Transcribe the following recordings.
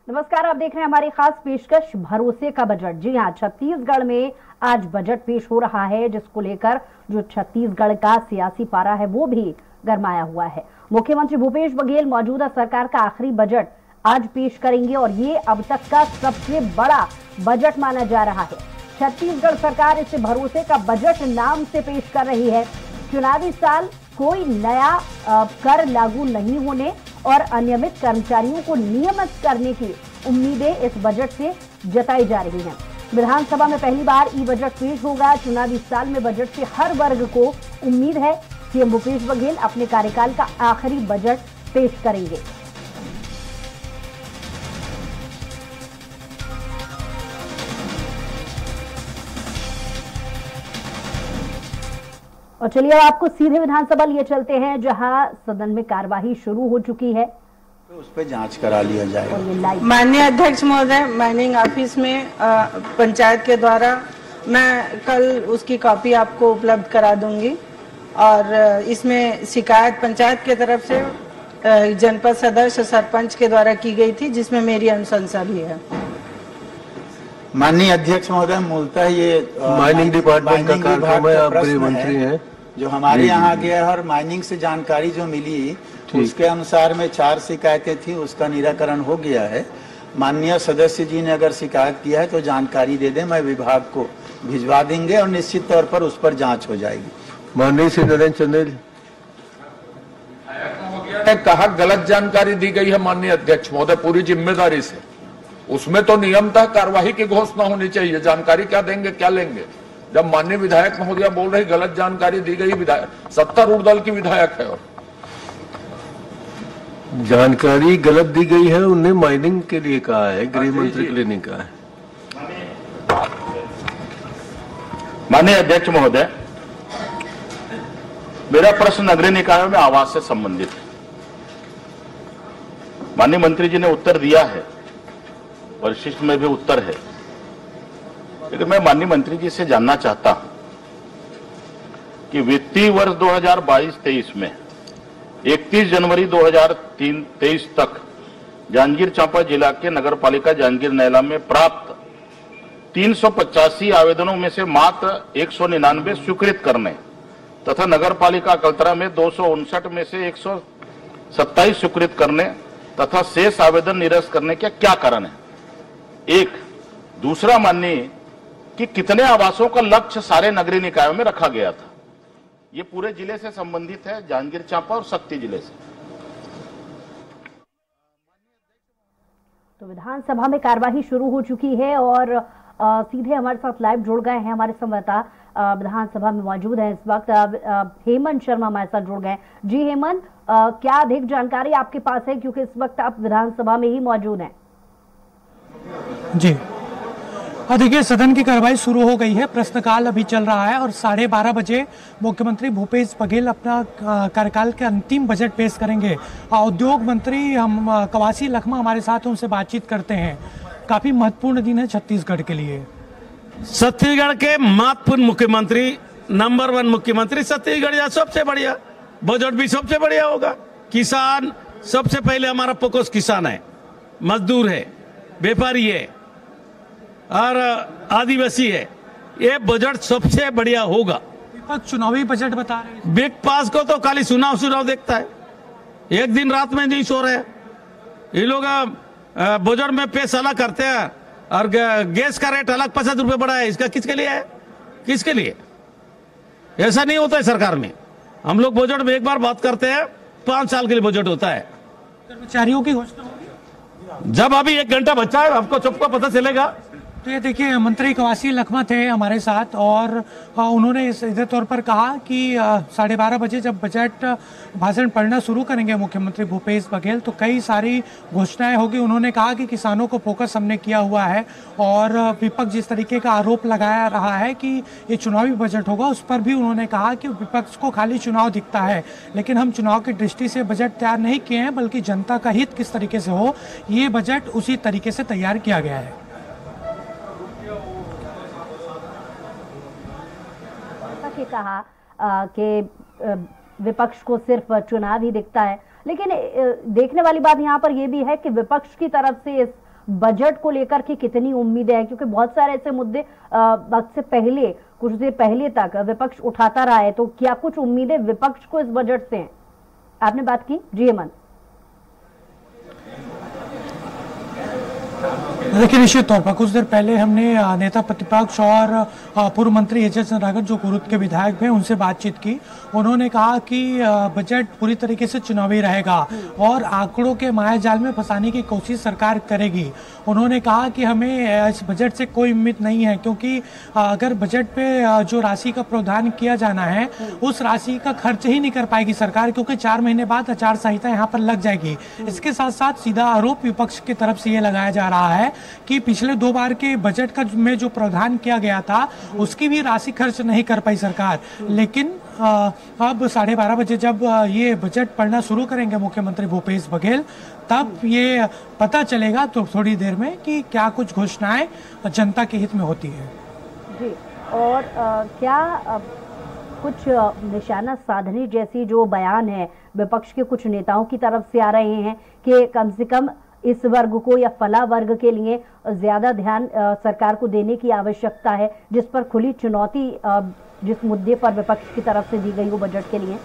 नमस्कार, आप देख रहे हैं हमारी खास पेशकश भरोसे का बजट। जी हाँ, छत्तीसगढ़ में आज बजट पेश हो रहा है, जिसको लेकर जो छत्तीसगढ़ का सियासी पारा है वो भी गरमाया हुआ है। मुख्यमंत्री भूपेश बघेल मौजूदा सरकार का आखिरी बजट आज पेश करेंगे और ये अब तक का सबसे बड़ा बजट माना जा रहा है। छत्तीसगढ़ सरकार इसे भरोसे का बजट नाम से पेश कर रही है। चुनावी साल, कोई नया कर लागू नहीं होने और अनियमित कर्मचारियों को नियमित करने की उम्मीदें इस बजट से जताई जा रही हैं। विधानसभा में पहली बार ई बजट पेश होगा। चुनावी साल में बजट से हर वर्ग को उम्मीद है सीएम भूपेश बघेल अपने कार्यकाल का आखिरी बजट पेश करेंगे। और चलिए अब आपको सीधे विधानसभा लिए चलते हैं, जहां सदन में कार्यवाही शुरू हो चुकी है, तो उस पर जांच करा लिया जाएगा। माननीय अध्यक्ष महोदय, माइनिंग ऑफिस में पंचायत के द्वारा मैं कल उसकी कॉपी आपको उपलब्ध करा दूंगी और इसमें शिकायत पंचायत के तरफ से जनपद सदस्य सरपंच के द्वारा की गई थी, जिसमें मेरी अनुशंसा भी है। माननीय अध्यक्ष महोदय, मूलतः ये माइनिंग डिपार्टमेंट का कार्यक्रम है, आप गृह मंत्री हैं, जो हमारे यहाँ गया है और माइनिंग से जानकारी जो मिली उसके अनुसार में 4 शिकायतें थी, उसका निराकरण हो गया है। माननीय सदस्य जी ने अगर शिकायत किया है तो जानकारी दे दें, मैं विभाग को भिजवा देंगे और निश्चित तौर पर उस पर जांच हो जाएगी। माननीय श्री नरेंद्र चंदेल ने कहा गलत जानकारी दी गई है माननीय अध्यक्ष महोदय, पूरी जिम्मेदारी से। उसमें तो नियमतः कार्यवाही की घोषणा होनी चाहिए। जानकारी क्या देंगे, क्या लेंगे? जब माननीय विधायक महोदय बोल रही गलत जानकारी दी गई, विधायक सत्तारूढ़ दल की विधायक है और जानकारी गलत दी गई है, उन्हें माइनिंग के लिए कहा है, गृह मंत्री के लिए नहीं कहा है। माननीय अध्यक्ष महोदय, मेरा प्रश्न नगरीय निकायों में आवास से संबंधित है। माननीय मंत्री जी ने उत्तर दिया है, परिशिष्ट में भी उत्तर है, लेकिन मैं माननीय मंत्री जी से जानना चाहता हूं कि वित्तीय वर्ष 2022-23 में 31 जनवरी 2023 तक जांजगीर चांपा जिला के नगर पालिका जांजगीर नैला में प्राप्त 385 आवेदनों में से मात्र 199 स्वीकृत करने तथा नगर पालिका अकलतरा में 259 में से 127 स्वीकृत करने तथा शेष आवेदन निरस्त करने का क्या कारण है? एक दूसरा, माननीय कि कितने आवासों का लक्ष्य सारे नगरीय निकायों में रखा गया था? ये पूरे जिले से संबंधित है, जांजगीर चांपा और शक्ति जिले से। तो विधानसभा में कार्यवाही शुरू हो चुकी है और सीधे हमारे साथ लाइव जुड़ गए हैं हमारे संवाददाता, विधानसभा में मौजूद है इस वक्त हेमंत शर्मा हमारे साथ जुड़ गए। जी हेमंत, क्या अधिक जानकारी आपके पास है, क्योंकि इस वक्त आप विधानसभा में ही मौजूद हैं? जी देखिए, सदन की कार्रवाई शुरू हो गई है, प्रश्नकाल अभी चल रहा है और 12:30 बजे मुख्यमंत्री भूपेश बघेल अपना कार्यकाल के अंतिम बजट पेश करेंगे। उद्योग मंत्री हम कवासी लखमा हमारे साथ, उनसे बातचीत करते हैं। काफी महत्वपूर्ण दिन है छत्तीसगढ़ के लिए। छत्तीसगढ़ के महत्वपूर्ण मुख्यमंत्री, नंबर 1 मुख्यमंत्री छत्तीसगढ़ या सबसे बढ़िया बजट भी सबसे बढ़िया होगा। किसान सबसे पहले, हमारा फोकस किसान है, मजदूर है, व्यापारी है और आदिवासी है। ये बजट सबसे बढ़िया होगा। विपक्ष चुनावी बजट बता रहे हैं। बिग पास को तो खाली सुनाव देखता है, एक दिन रात में नहीं सो रहे। ये लोग बजट में पेश अलग करते हैं और गैस का रेट अलग 50 रुपए बढ़ा है। इसका किसके लिए है? किसके लिए? ऐसा नहीं होता है सरकार में। हम लोग बजट में एक बार बात करते हैं, 5 साल के लिए बजट होता है। कर्मचारियों की घोषणा होगी जब अभी 1 घंटा बचा है, आपको सबको पता चलेगा। तो ये देखिए, मंत्री कवासी लखमा थे हमारे साथ और उन्होंने सीधे तौर पर कहा कि 12:30 बजे जब बजट भाषण पढ़ना शुरू करेंगे मुख्यमंत्री भूपेश बघेल, तो कई सारी घोषणाएं होगी। उन्होंने कहा कि किसानों को फोकस हमने किया हुआ है और विपक्ष जिस तरीके का आरोप लगाया रहा है कि ये चुनावी बजट होगा, उस पर भी उन्होंने कहा कि विपक्ष को खाली चुनाव दिखता है, लेकिन हम चुनाव की दृष्टि से बजट तैयार नहीं किए हैं, बल्कि जनता का हित किस तरीके से हो, ये बजट उसी तरीके से तैयार किया गया है। के कहा कि विपक्ष को सिर्फ चुनाव ही दिखता है, लेकिन देखने वाली बात यहाँ पर यह भी है कि विपक्ष की तरफ से इस बजट को लेकर के कितनी उम्मीदें हैं, क्योंकि बहुत सारे ऐसे मुद्दे वक्त से पहले, कुछ देर पहले तक विपक्ष उठाता रहा है, तो क्या कुछ उम्मीदें विपक्ष को इस बजट से हैं? आपने बात की जी हेमंत। देखिए, निश्चित तौर पर कुछ देर पहले हमने नेता प्रतिपक्ष और पूर्व मंत्री एच एस नागर जो कुरुद के विधायक हैं उनसे बातचीत की। उन्होंने कहा कि बजट पूरी तरीके से चुनावी रहेगा और आंकड़ों के मायाजाल में फंसाने की कोशिश सरकार करेगी। उन्होंने कहा कि हमें इस बजट से कोई उम्मीद नहीं है, क्योंकि अगर बजट पे जो राशि का प्रावधान किया जाना है उस राशि का खर्च ही नहीं कर पाएगी सरकार, क्योंकि 4 महीने बाद आचार संहिता यहाँ पर लग जाएगी। इसके साथ साथ सीधा आरोप विपक्ष की तरफ से ये लगाया जा रहा है कि पिछले 2 बार के बजट का में जो प्रावधान किया गया था उसकी भी राशि खर्च नहीं कर पाई सरकार। लेकिन अब 12:30 बजे जब ये बजट पढ़ना शुरू करेंगे मुख्यमंत्री भूपेश बघेल, तब ये पता चलेगा तो थोड़ी देर में कि क्या कुछ घोषणाएं जनता के हित में होती है जी। और क्या कुछ निशाना साधने जैसी जो बयान है विपक्ष के कुछ नेताओं की तरफ से आ रहे हैं कि कम से कम इस वर्ग को या फला वर्ग के लिए ज्यादा ध्यान सरकार को देने की आवश्यकता है, जिस पर खुली चुनौती जिस मुद्दे पर विपक्ष की तरफ से दी गई हो बजट के लिए?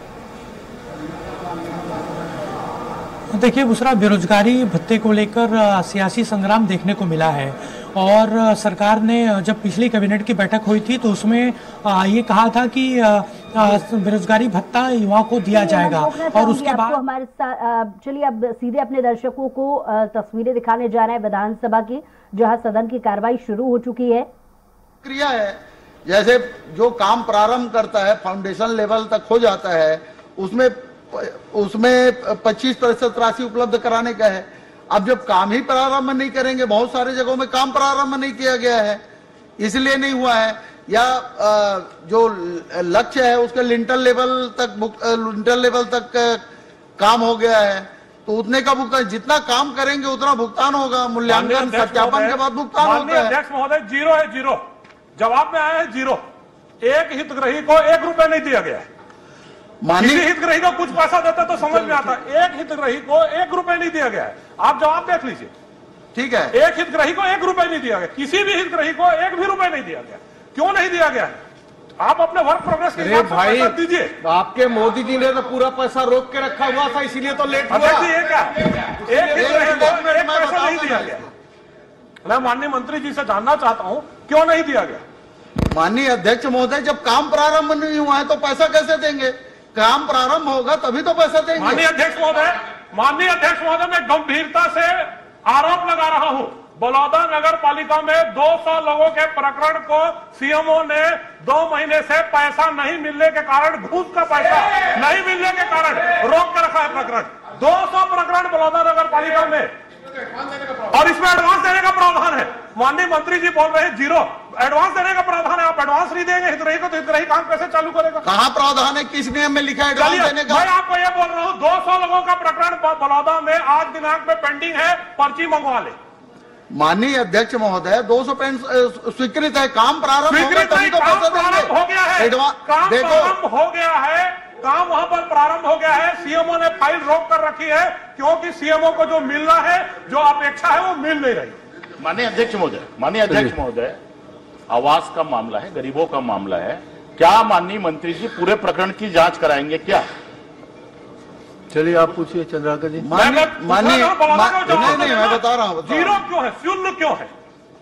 देखिए बुसरा, बेरोजगारी भत्ते को लेकर सियासी संग्राम देखने को मिला है और सरकार ने जब पिछली कैबिनेट की बैठक हुई थी तो उसमें ये कहा था कि बेरोजगारी भत्ता युवाओं को दिया जाएगा। और उसके बाद हमारे साथ चलिए अब सीधे अपने दर्शकों को तस्वीरें दिखाने जा रहे हैं विधानसभा की, जहां सदन की कार्रवाई शुरू हो चुकी है। क्रिया है, जैसे जो काम प्रारंभ करता है फाउंडेशन लेवल तक हो जाता है, उसमें 25% राशि उपलब्ध कराने का है। अब जब काम ही प्रारंभ नहीं करेंगे, बहुत सारे जगहों में काम प्रारंभ नहीं किया गया है, इसलिए नहीं हुआ है, या जो लक्ष्य है उसके लिंटर लेवल तक काम हो गया है तो उतने का भुगतान, जितना काम करेंगे उतना भुगतान होगा। मूल्यांकन सत्यापन के बाद भुगतान होता है। अध्यक्ष महोदय, 0 है, 0 जवाब में आया है 0। एक हितग्राही को 1 रुपए नहीं दिया गया है। किसी हितग्राही को कुछ पैसा देता तो समझ में आता, एक हितग्राही को 1 रुपए नहीं दिया गया है। आप जवाब देख लीजिए। ठीक है, एक हितग्राही को 1 रुपए नहीं दिया गया, किसी भी हितग्राही को 1 भी रुपए नहीं दिया गया। क्यों नहीं दिया गया है? आप अपने वर्क प्रोग्रेस के हिसाब से पैसा दीजिए। आपके मोदी जी ने तो पूरा पैसा रोक के रखा हुआ था, इसीलिए तो लेट हुआ। अध्यक्ष जी, ये क्या एक हितग्राही को 1 पैसा नहीं दिया गया? मैं माननीय मंत्री जी से जानना चाहता हूं क्यों नहीं दिया गया? माननीय अध्यक्ष महोदय, जब काम प्रारंभ नहीं हुआ है तो पैसा कैसे देंगे? काम प्रारंभ होगा तभी तो पैसा देंगे। माननीय अध्यक्ष महोदय, मैं गंभीरता से आरोप लगा रहा हूं। बलौदा नगर पालिका में 200 लोगों के प्रकरण को सीएमओ ने 2 महीने से पैसा नहीं मिलने के कारण, घूस का पैसा नहीं मिलने के कारण रोक कर रखा है प्रकरण। 200 प्रकरण बलौदा नगर पालिका में, और इसमें एडवांस देने का प्रावधान है। माननीय मंत्री जी बोल रहे हैं 0 एडवांस देने का प्रावधान है। आप एडवांस नहीं देंगे हितग्राही को तो हितग्राही काम कैसे चालू करेगा? कहाँ प्रावधान है, किस नियम में लिखा है एडवांस देने का? मैं आपको ये बोल रहा हूँ 200 लोगों का प्रकरण बलौदा में आज दिनांक में पेंडिंग है, पर्ची मंगवा ले। माननीय अध्यक्ष महोदय, 200 पेन स्वीकृत है, काम प्रारंभ हो गया है, काम प्रारंभ हो गया है, काम वहां पर प्रारंभ हो गया है। सीएमओ ने फाइल रोक कर रखी है क्योंकि सीएमओ को जो मिलना है, जो अपेक्षा है वो मिल नहीं रही। माननीय अध्यक्ष महोदय, आवास का मामला है, गरीबों का मामला है, क्या माननीय मंत्री जी पूरे प्रकरण की जांच कराएंगे क्या? चलिए आप पूछिए चंद्राकर जी। माननीय मैं बता रहा हूँ, 0 क्यों है, शून्य क्यों है?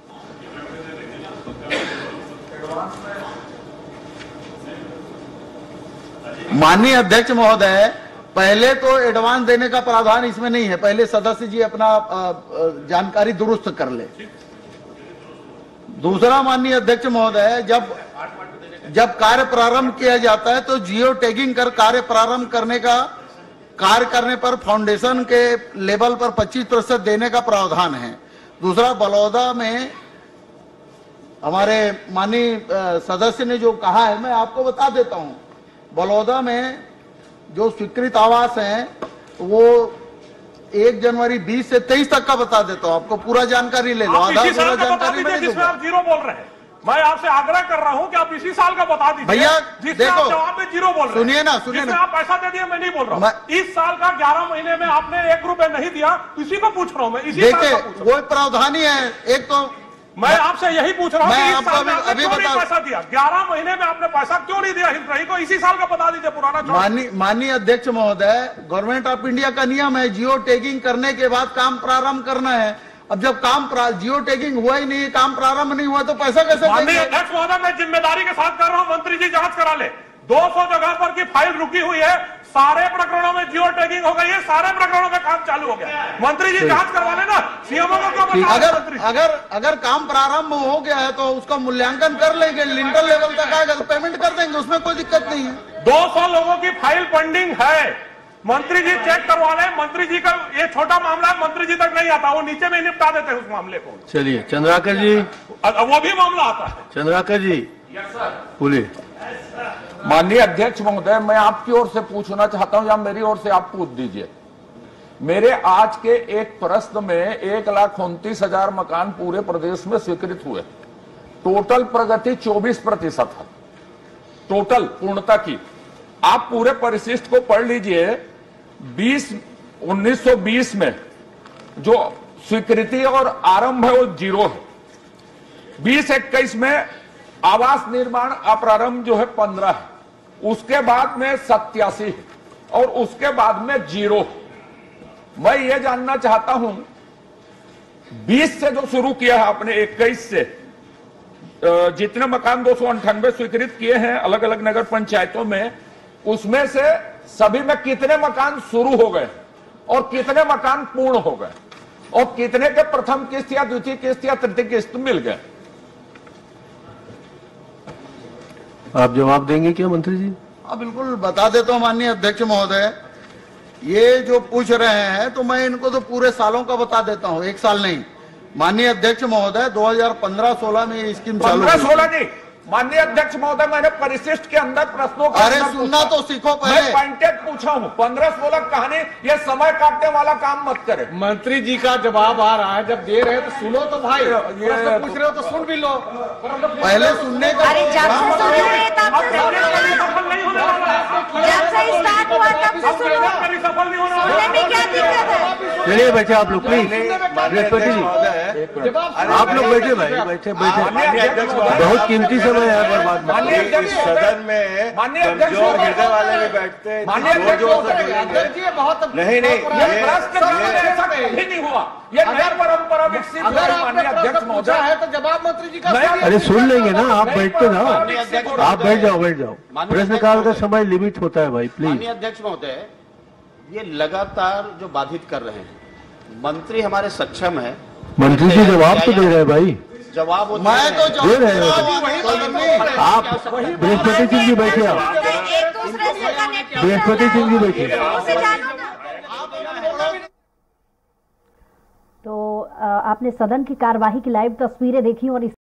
माननीय अध्यक्ष महोदय, पहले तो एडवांस देने का प्रावधान इसमें नहीं है, पहले सदस्य जी अपना जानकारी दुरुस्त कर ले। दूसरा माननीय अध्यक्ष महोदय, जब कार्य प्रारंभ किया जाता है तो जियो टैगिंग कर कार्य करने पर फाउंडेशन के लेवल पर 25% देने का प्रावधान है। दूसरा, बलौदा में हमारे माननीय सदस्य ने जो कहा है मैं आपको बता देता हूं। बलौदा में जो स्वीकृत आवास हैं वो 1 जनवरी 20 से 23 तक का बता देता हूं, आपको पूरा जानकारी ले लो। आधा पूरा जानकारी मैं जिसमें आप 0 बोल रहे हैं, मैं आपसे आग्रह कर रहा हूं कि आप इसी साल का बता दीजिए भैया, जिसमें आप जवाब में 0 बोल रहे हैं। सुनिए ना, सुनिए जिसमें ना। आप पैसा दे दिए, मैं नहीं बोल रहा हूं। इस साल का 11 महीने में आपने 1 रुपए नहीं दिया, इसी को पूछ रहा हूं मैं। इसी साल देखिए, का पूछ रहा हूं। वो प्रावधान ही है। एक तो मैं आपसे यही पूछ रहा हूं मैं कि इस आपको साल में आपने अभी क्यों नहीं बता- पैसा दिया? 11 महीने में आपने पैसा क्यों नहीं दिया हितग्राही को? इसी साल का बता दीजिए, पुराना छोड़। माननीय अध्यक्ष महोदय, गवर्नमेंट ऑफ इंडिया का नियम है, जियो टैगिंग करने के बाद काम प्रारंभ करना है। अब जब जियो टैगिंग हुआ ही नहीं, काम प्रारंभ नहीं हुआ, तो पैसा कैसे माननीय देंगे? अध्यक्ष महोदय, मैं जिम्मेदारी के साथ कर रहा हूं, मंत्री जी जांच करा ले। 200 जगह पर की फाइल रुकी हुई है, सारे प्रकरणों में जियो टैगिंग हो गई है, सारे प्रकरणों में काम चालू हो गया। मंत्री जी जांच करवा लेना, सीएमओ को क्यों बता रहे हैं मंत्री जी? अगर काम प्रारंभ हो गया है तो उसका मूल्यांकन कर लेंगे, लिंटर लेवल तक आएगा तो पेमेंट कर देंगे, उसमें कोई दिक्कत नहीं है। 200 लोगों की फाइल पेंडिंग है, मंत्री जी चेक करवा लें। मंत्री जी का ये छोटा मामला है, मंत्री जी तक नहीं आता, वो नीचे में निपटा देते हैं उस मामले को। चलिए चंद्राकर जी, वो भी मामला आता है। चंद्राकर जी बोलिए। माननीय अध्यक्ष महोदय, मैं आपकी ओर से पूछना चाहता हूं या मेरी ओर से आप पूछ दीजिए। मेरे आज के एक प्रश्न में 1,29,000 मकान पूरे प्रदेश में स्वीकृत हुए। टोटल प्रगति 24% है, टोटल पूर्णता की। आप पूरे परिशिष्ट को पढ़ लीजिए। 1920 में जो स्वीकृति और आरंभ है वो 0 है। 2021 में आवास निर्माण अप्रारंभ जो है 15 है, उसके बाद में 87 है और उसके बाद में 0 है। मैं ये जानना चाहता हूं 20 से जो शुरू किया है आपने, 21 से जितने मकान 298 स्वीकृत किए हैं अलग अलग नगर पंचायतों में, उसमें से सभी में कितने मकान शुरू हो गए और कितने मकान पूर्ण हो गए और कितने के प्रथम किस्त या द्वितीय किस्त या तृतीय किस्त मिल गए? आप जवाब देंगे क्या मंत्री जी? हाँ, बिल्कुल बता देता हूँ माननीय अध्यक्ष महोदय। ये जो पूछ रहे हैं तो मैं इनको तो पूरे सालों का बता देता हूँ, 1 साल नहीं। माननीय अध्यक्ष महोदय, 2015-16 में ये स्कीम चालू 15-16 नहीं माननीय अध्यक्ष महोदय, मैंने परिशिष्ट के अंदर प्रश्नों का अरे सुनना तो सीखो पहले। मैं पॉइंटेड पूछा हूँ। 15-16 कहानी, ये समय काटने वाला काम मत करे। मंत्री जी का जवाब आ रहा है, जब दे रहे हैं तो सुनो तो भाई। प्रश्न पूछ रहे हो तो सुन भी लो। पहले सुनने का। अरे जब से सुने हुए तब से जब से स्टार्ट हुआ तब से सुनो। सुनने में क्या दिक्कत है? चलिए बैठे आप लोग प्लीज। बृहस्पति जी आप लोग बैठे भाई, बैठे बैठे। बहुत कीमती समय है बर्बाद। इस सदन में कमजोर हृदय वाले भी बैठते हैं। नहीं नहीं हुआ, ये नई परंपरा विकसित हुई है माननीय अध्यक्ष महोदय है तो जवाब मंत्री जी का। अरे सुन लेंगे ना, आप बैठते ना, आप बैठ जाओ बैठ जाओ। प्रश्नकाल का समय लिमिट होता है भाई, प्लीज। माननीय अध्यक्ष महोदय, ये लगातार जो बाधित कर रहे हैं, मंत्री हमारे सक्षम है। मंत्री जी जवाब तो दे रहे हैं भाई। जवाब मैं तो दे रहे हैं। आप बृहस्पति सिंह जी बैठे, आप बृहस्पति सिंह जी बैठे। तो आपने सदन की कार्यवाही की लाइव तस्वीरें देखी और